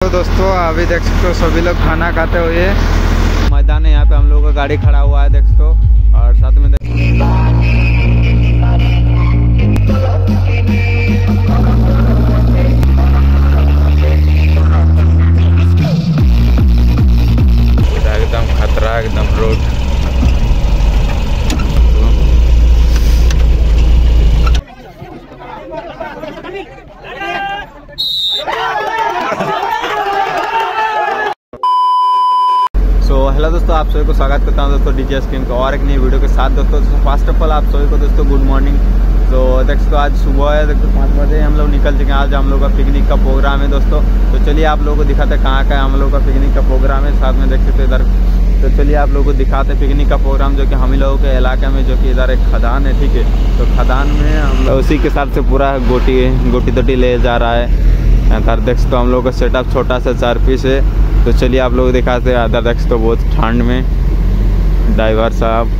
दोस्तों, अभी देख सकते हो सभी लोग खाना खाते हुए मैदान है। यहाँ पे हम लोगों का गाड़ी खड़ा हुआ है देख सकते हो, और साथ में एकदम खतरा एकदम रोड। हेलो दोस्तों, आप सभी को स्वागत करता हूं दोस्तों डीजे स्क्रीन को और एक नई वीडियो के साथ। दोस्तों फर्स्ट ऑफ ऑल आप सभी को दोस्तों गुड मॉर्निंग। तो देख सकते हो आज सुबह है, देखो 5 बजे हम लोग निकल चुके हैं। आज हम लोग का पिकनिक का प्रोग्राम है दोस्तों। तो चलिए आप लोगों को दिखाते हैं कहाँ का हम लोग का पिकनिक का प्रोग्राम है। साथ में देख सकते हो इधर। तो चलिए आप लोगों को दिखाते हैं पिकनिक का प्रोग्राम, जो कि हम लोगों के इलाके में, जो कि इधर एक खदान है, ठीक है। तो खदान में हम लोग उसी के हिसाब से पूरा गोटी तोटी ले जा रहा है। इधर देख सकते हो हम लोग का सेटअप छोटा सा 4 पीस है। तो चलिए आप लोग दिखाते हैं। इधर देख सकते हो बहुत ठंड में ड्राइवर साहब।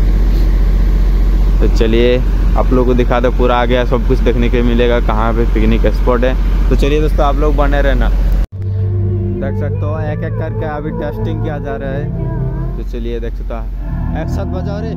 तो चलिए आप लोग को दिखाते पूरा आगे सब कुछ देखने के मिलेगा, कहाँ पे पिकनिक स्पॉट है। तो चलिए दोस्तों आप लोग बने रहना। देख सकते हो एक एक करके अभी टेस्टिंग किया जा रहा है। तो चलिए देख सकते हो एक साथ बजाओ रे।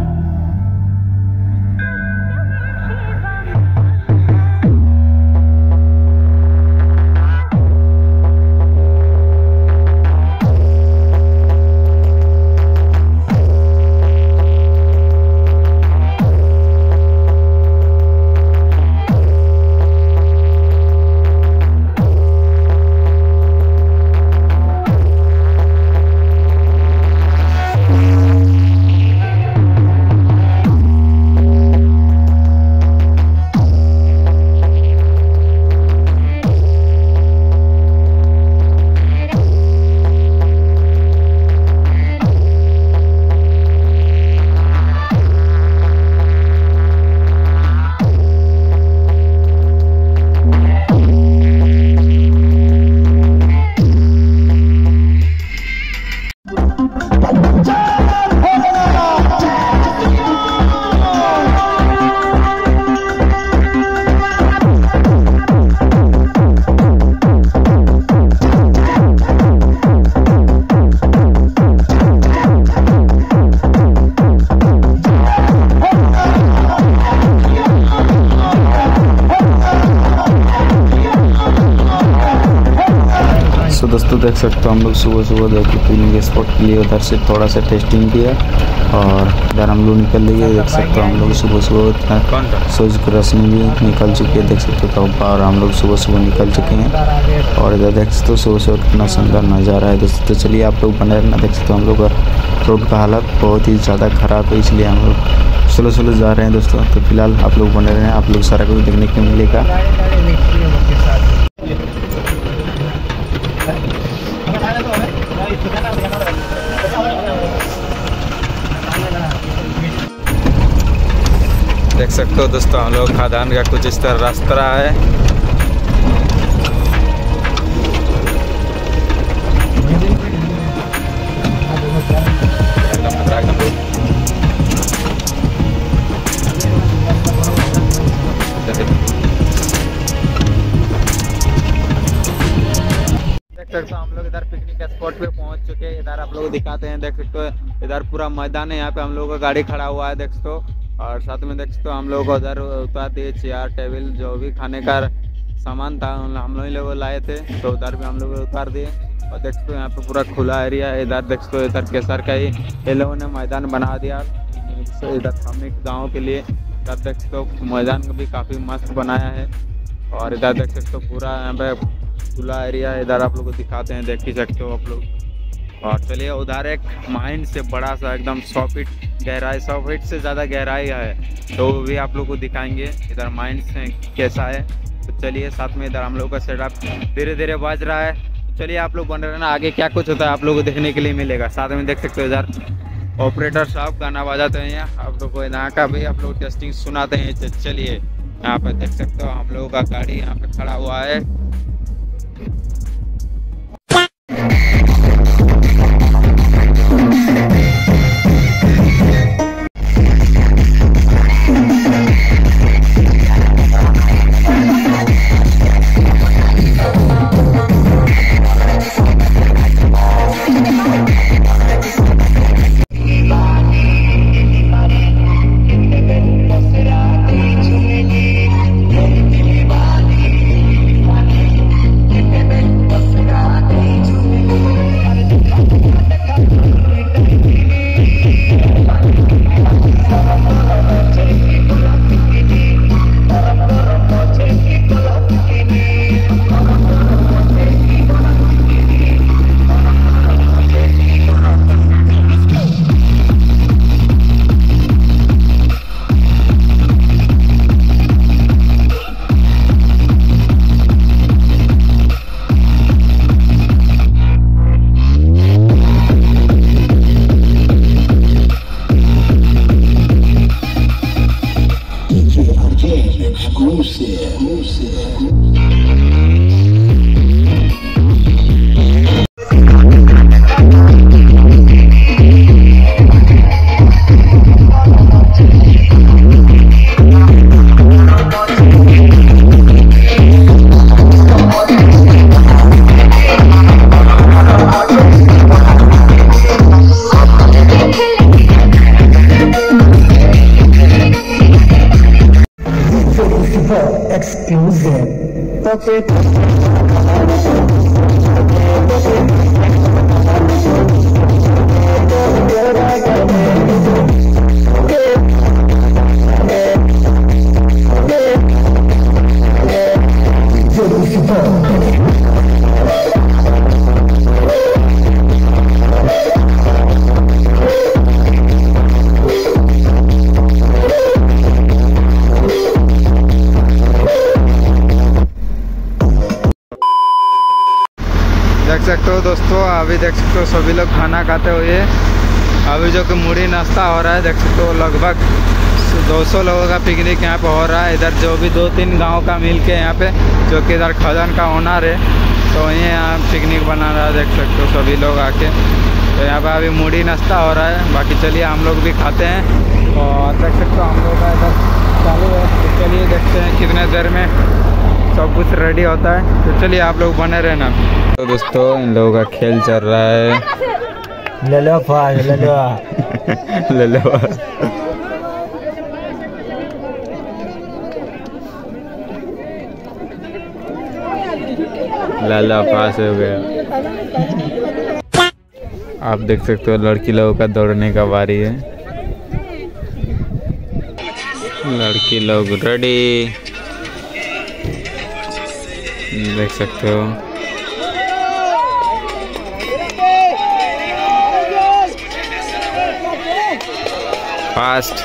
दोस्तों देख सकते हो हम लोग सुबह देखिए पिकनिक स्पॉट के लिए उधर से थोड़ा सा टेस्टिंग किया, और इधर हम लोग निकल लिए। देख सकते हो हम लोग सुबह सूरज की रोशनी भी निकल चुकी है। देख सकते हो तो और हम लोग सुबह निकल चुके हैं। और इधर देख सकते हो सुबह कितना सुंदर नज़ारा है दोस्तों। तो चलिए आप लोग बने रहना। देख सकते हो हम लोग का रोड का हालत बहुत ही ज़्यादा ख़राब है, इसलिए हम लोग स्लो जा रहे हैं दोस्तों। तो फिलहाल आप लोग बने रहें, आप लोग सारा कुछ देखने को मिलेगा। देख सकते हो दोस्तों हम लोग खदान का कुछ इस तरह रास्ता है। देख सकते हो हम लोग इधर पिकनिक स्पॉट पे पहुंच चुके हैं। इधर आप लोग दिखाते हैं। देख सकते हो इधर पूरा मैदान है, यहाँ पे हम लोगों का गाड़ी खड़ा हुआ है देख सकते हो। और साथ में देख सकते हो हम लोग उधर उतार दिए चेयर टेबल, जो भी खाने का सामान था हम लोग लाए थे, तो उधर भी हम लोग उतार दिए। और देख सकते हो यहाँ पे पूरा खुला एरिया है। इधर देख सकते हो इधर केसर का ही ये लोगों ने मैदान बना दिया इधर सामने गाँव के लिए। इधर देख सकते हो मैदान भी काफ़ी मस्त बनाया है। और इधर देख सकते हो पूरा यहाँ पे खुला एरिया है। इधर आप लोग को दिखाते हैं, देख ही सकते हो आप लोग। और चलिए उधर एक माइंड से बड़ा सा एकदम 100 फीट गहराई, 100 फीट से ज़्यादा गहराई है, तो वो भी आप लोग को दिखाएंगे इधर माइंड से कैसा है। तो चलिए साथ में इधर हम लोग का सेटअप धीरे धीरे बज रहा है। तो चलिए आप लोग बने रहना, आगे क्या कुछ होता है आप लोग को देखने के लिए मिलेगा। साथ में देख सकते हो इधर ऑपरेटर साहब गाना बजाते हैं। यहाँ आप लोग को यहाँ का भी आप लोग टेस्टिंग सुनाते हैं। चलिए यहाँ पर देख सकते हो हम लोगों का गाड़ी यहाँ पे खड़ा हुआ है। देख सकते हो दोस्तों, अभी देख सकते हो सभी लोग खाना खाते हुए। अभी जो कि मुड़ी नाश्ता हो रहा है, देख सकते हो लगभग 200 लोगों का पिकनिक यहाँ पे हो रहा है। इधर जो भी 2-3 गांव का मिल के यहाँ पे, जो कि इधर खजन का ओनर है, तो वहीं यहाँ पिकनिक बना रहा है। देख सकते हो सभी लोग आके, तो यहाँ पे अभी मुड़ी नाश्ता हो रहा है। बाकी चलिए हम लोग भी खाते हैं। और देख सकते हो हम लोग का इधर चालू है, तो चलिए देखते हैं कितने देर में सब कुछ रेडी होता है। तो चलिए आप लोग बने रहना। तो दोस्तों इन लोगों का खेल चल रहा है। ले लो फाग, ले लो ले लो। लाला पास हो गया। आप देख सकते हो लड़की लोगों का दौड़ने का बारी है। लड़की लोग रेडी, देख सकते हो। फास्ट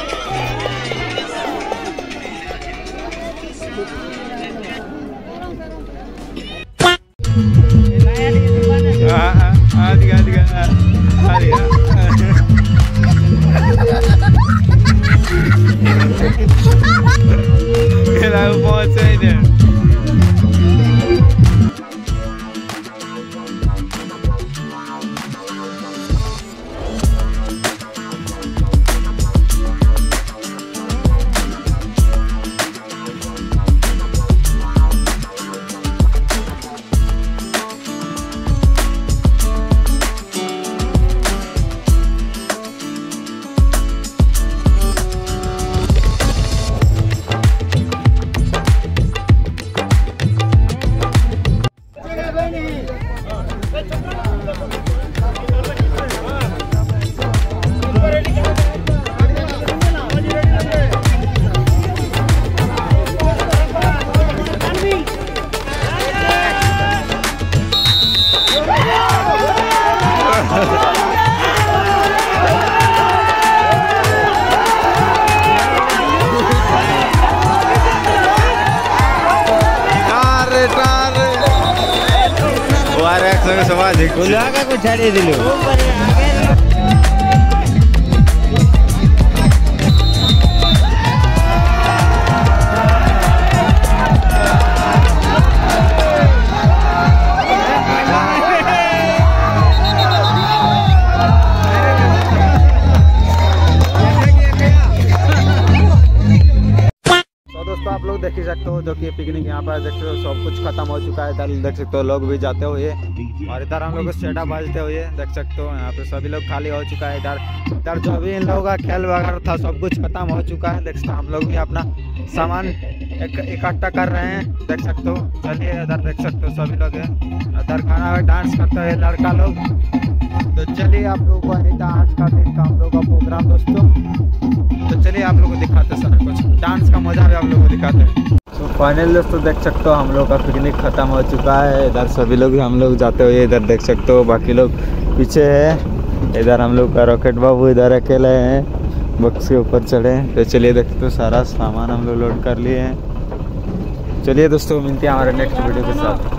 को छाड़ी दिलो। आप लोग देख ही सकते हो, जो कि पिकनिक यहाँ पर देख सकते हो सब कुछ खत्म हो चुका है। इधर देख सकते हो लोग भी जाते हुए, और इधर हम लोग सेटा बाजते हुए देख सकते हो। यहाँ पे सभी लोग खाली हो चुका है। इधर जो भी इन लोगों का खेल वगैरह था सब कुछ खत्म हो चुका है। देख सकते हो हम लोग भी अपना सामान इकट्ठा कर रहे हैं, देख सकते हो। चलिए इधर देख सकते हो सभी लोग है, इधर खाना में डांस करते हुए लड़का लोग। तो चलिए आप लोगों को नहीं था आज का दिन का हम लोग का प्रोग्राम दोस्तों। तो चलिए आप लोगों को दिखाते सारा कुछ डांस का मजा भी आप लोगों को दिखाते हैं। तो फाइनल दोस्तों देख सकते हो हम लोग का पिकनिक खत्म हो चुका है। इधर सभी लोग हम लोग जाते हुए इधर देख सकते हो, बाकी लोग पीछे है। इधर हम लोग का रॉकेट बाबू इधर अकेले हैं, बक्स के ऊपर चढ़े। तो चलिए देख सकते हो सारा सामान हम लोग लोड कर लिए हैं। चलिए दोस्तों मिलते हैं हमारे नेक्स्ट वीडियो के साथ।